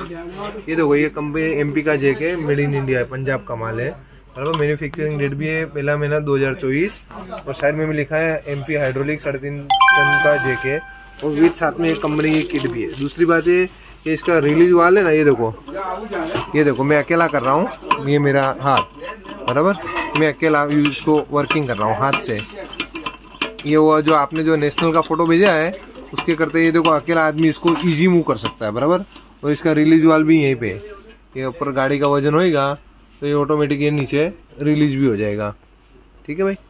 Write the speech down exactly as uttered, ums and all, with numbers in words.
ये देखो ये कंपनी एमपी का जेके मेड इन इंडिया है, पंजाब का माल है बराबर। मैन्युफैक्चरिंग डेट भी है पहला महीना दो हज़ार चौबीस और साइड में भी लिखा है एमपी हाइड्रोलिक साढ़े तीन टन का जेके और विद साथ में एक कंपनी की किट भी है। दूसरी बात ये कि इसका रिलीज वाल है ना, ये देखो ये देखो मैं अकेला कर रहा हूँ, ये मेरा हाथ बराबर, मैं अकेला इसको वर्किंग कर रहा हूँ हाथ से। ये वो जो आपने जो नेशनल का फोटो भेजा है उसके करते ये देखो अकेला आदमी इसको इजी मूव कर सकता है बराबर। और इसका रिलीज वाल भी यहीं पे, ये ऊपर गाड़ी का वजन होएगा तो ये ऑटोमेटिक ये नीचे रिलीज भी हो जाएगा। ठीक है भाई।